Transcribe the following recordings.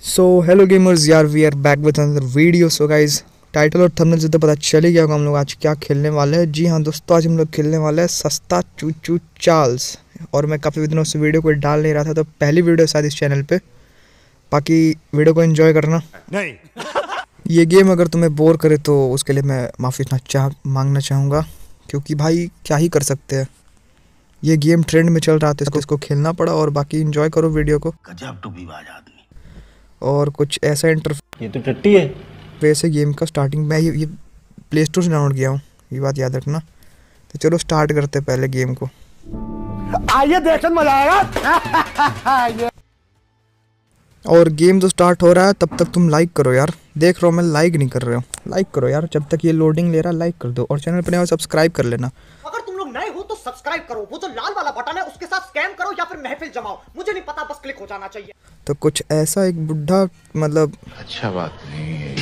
सो hello gamers यार, we are back with another video. So guys, title और thumbnail से तो पता चल ही गया होगा हम लोग आज क्या खेलने वाले हैं। जी हाँ दोस्तों, आज हम लोग खेलने वाले हैं सस्ता चू चू चार्ल्स। और मैं काफ़ी दिनों से वीडियो को डाल नहीं रहा था, तो पहली वीडियो शायद इस चैनल पे। बाकी वीडियो को एंजॉय करना। नहीं ये गेम अगर तुम्हें बोर करे तो उसके लिए मैं माफ़ी मांगना चाहूँगा, क्योंकि भाई क्या ही कर सकते हैं। ये गेम ट्रेंड में चल रहा था तो इसको खेलना पड़ा। और बाकी एंजॉय करो वीडियो को। और कुछ ऐसा ये तो टट्टी है। वैसे गेम का स्टार्टिंग मैं ये प्ले स्टोर से डाउनलोड किया हूँ, ये बात याद रखना। तो चलो स्टार्ट करते हैं पहले गेम को। आइए देखने मजा आएगा। और गेम जो स्टार्ट हो रहा है तब तक तुम लाइक करो यार। देख रहा हूँ मैं लाइक नहीं कर रहे हो, लाइक करो यार। जब तक ये लोडिंग ले रहा लाइक कर दो। और चैनल पर नए हो सब्सक्राइब कर लेना। अगर तुम लोग नए हो तो सब्सक्राइब करो, वो जो लाल वाला बटन है उसके साथ स्कैम करो या फिर महफिल जमाओ, मुझे नहीं पता, बस क्लिक हो जाना चाहिए। तो कुछ ऐसा एक बुढ़ा, मतलब अच्छा बात नहीं है।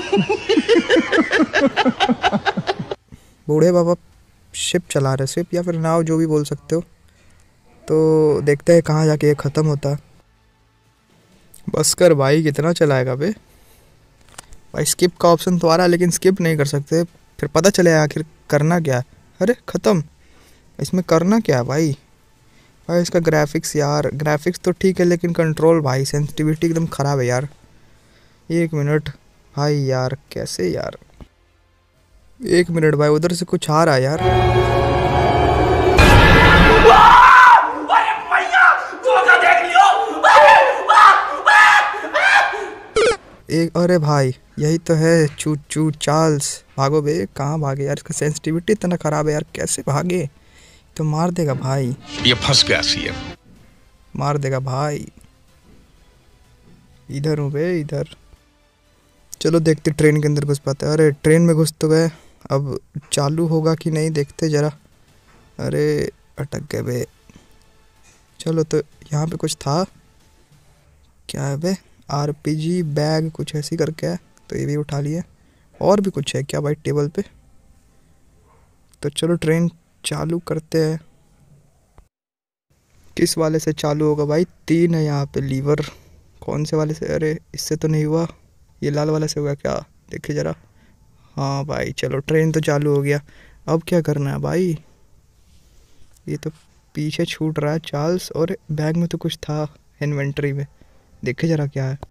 बूढ़े बाबा शिप चला रहे, शिप या फिर नाव, जो भी बोल सकते हो। तो देखते हैं कहाँ जाके ये ख़त्म होता है। बस कर भाई, कितना चलाएगा बे भाई। स्किप का ऑप्शन तो आ रहा है लेकिन स्किप नहीं कर सकते, फिर पता चले आखिर करना क्या है। अरे ख़त्म, इसमें करना क्या है भाई। भाई इसका ग्राफिक्स यार, ग्राफिक्स तो ठीक है लेकिन कंट्रोल भाई, सेंसिटिविटी एकदम ख़राब है यार। एक मिनट भाई यार, कैसे यार। एक मिनट भाई, उधर से कुछ आ रहा है यार। एक, अरे भाई यही तो है चू चू चार्ल्स। भागो बे, कहाँ भागे यार। इसका सेंसिटिविटी इतना ख़राब है यार, कैसे भागे। तो मार देगा भाई, ये फंस गया सी है। मार देगा भाई। इधर हूँ बे, इधर। चलो देखते ट्रेन के अंदर घुस पाते हैं। अरे ट्रेन में घुस तो गए, अब चालू होगा कि नहीं देखते ज़रा। अरे अटक गए बे। चलो तो यहाँ पे कुछ था, क्या है बे, आरपीजी बैग कुछ ऐसी करके है, तो ये भी उठा लिए। और भी कुछ है क्या भाई टेबल पे। तो चलो ट्रेन चालू करते हैं। किस वाले से चालू होगा भाई, 3 है यहाँ पे लीवर। कौन से वाले से, अरे इससे तो नहीं हुआ, ये लाल वाले से हुआ क्या, देखिए ज़रा। हाँ भाई चलो ट्रेन तो चालू हो गया। अब क्या करना है भाई। ये तो पीछे छूट रहा है चार्ल्स। और बैग में तो कुछ था इन्वेंटरी में, देखे ज़रा क्या है।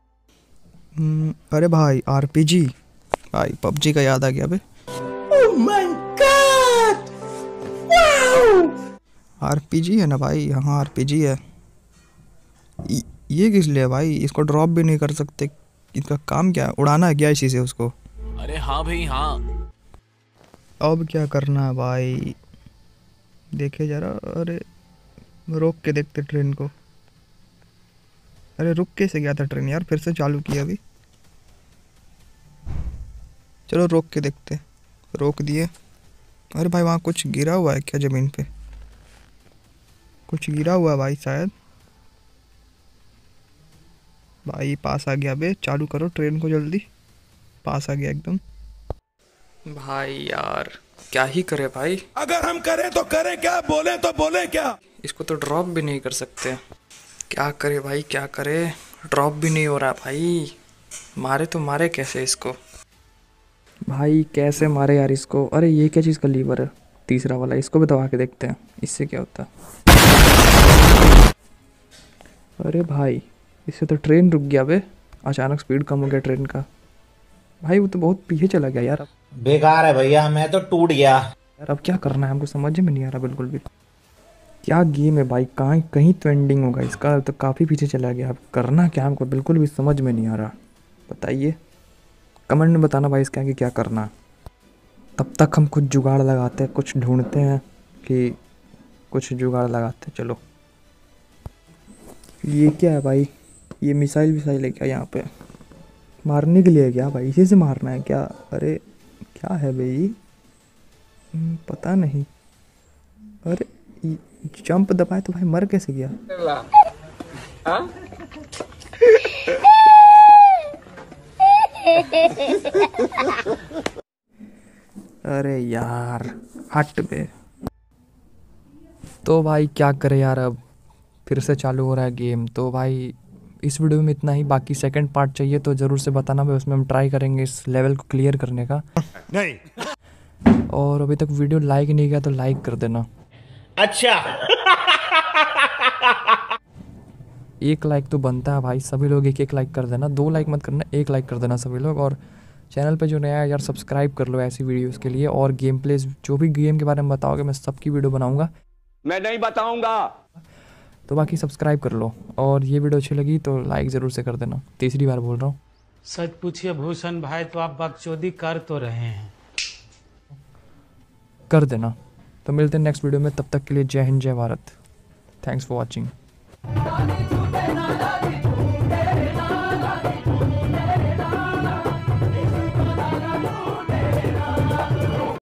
अरे भाई आरपीजी, भाई पबजी का याद आ गया बे। Oh my God! Wow! RPG है ना भाई, हाँ आरपीजी है। ये किस लिए भाई, इसको ड्रॉप भी नहीं कर सकते। इसका काम क्या है, उड़ाना है क्या इसी से उसको। अरे हाँ भाई हाँ। अब क्या करना है भाई, देखे जरा। अरे रोक के देखते ट्रेन को। अरे रुक कैसे गया था ट्रेन यार, फिर से चालू किया अभी। चलो रोक के देखते, रोक दिए। अरे भाई वहाँ कुछ गिरा हुआ है क्या ज़मीन पे, कुछ गिरा हुआ है भाई शायद। भाई पास आ गया बे, चालू करो ट्रेन को जल्दी। पास आ गया एकदम। भाई यार क्या ही करे भाई। अगर हम करें तो करें क्या, बोले तो बोले क्या। इसको तो ड्रॉप भी नहीं कर सकते, क्या करे भाई क्या करे। ड्रॉप भी नहीं हो रहा भाई, मारे तो मारे कैसे इसको भाई, कैसे मारे यार इसको। अरे ये क्या चीज़ का लीवर है, तीसरा वाला, इसको भी दबा के देखते हैं इससे क्या होता है। अरे भाई इससे तो ट्रेन रुक गया बे, अचानक स्पीड कम हो गया ट्रेन का। भाई वो तो बहुत पीछे चला गया यार। बेकार है भैया, मैं तो टूट गया यार अब क्या करना है हमको समझ में नहीं आ रहा बिल्कुल भी। क्या गेम है भाई, कहाँ कहीं तो एंडिंग होगा इसका, तो काफ़ी पीछे चला गया। अब करना क्या हमको बिल्कुल भी समझ में नहीं आ रहा। बताइए कमेंट में बताना भाई इसके आगे क्या करना। तब तक हम कुछ जुगाड़ लगाते हैं, कुछ ढूंढते हैं कि कुछ जुगाड़ लगाते हैं। चलो ये क्या है भाई, ये मिसाइल विसाइल है क्या यहाँ पे, मारने के लिए है क्या भाई, इसी से मारना है क्या। अरे क्या है भाई, पता नहीं। अरे जंप दबाए तो भाई मर कैसे गया। अरे यार हट बे। तो भाई क्या करे यार, अब फिर से चालू हो रहा है गेम। तो भाई इस वीडियो में इतना ही। बाकी सेकंड पार्ट चाहिए तो ज़रूर से बताना भाई, उसमें हम ट्राई करेंगे इस लेवल को क्लियर करने का। नहीं। और अभी तक वीडियो लाइक नहीं किया तो लाइक कर देना। अच्छा। 1 लाइक तो बनता है भाई, सभी लोग 1-1 लाइक कर देना, 2 लाइक मत करना, 1 लाइक कर देना सभी लोग। और चैनल पे जो नया है यार सब्सक्राइब कर लो ऐसी वीडियोस के लिए। और गेम प्लेस जो भी गेम के बारे में बताओगे मैं सबकी वीडियो बनाऊंगा। मैं नहीं बताऊंगा। तो बाकी सब्सक्राइब कर लो। और ये वीडियो अच्छी लगी तो लाइक ज़रूर से कर देना, तीसरी बार बोल रहा हूँ। सच पूछिए भूषण भाई, तो आप बकचोदी कर तो रहे हैं। कर देना। तो मिलते हैं नेक्स्ट वीडियो में, तब तक के लिए जय हिंद जय भारत। Thanks for watching.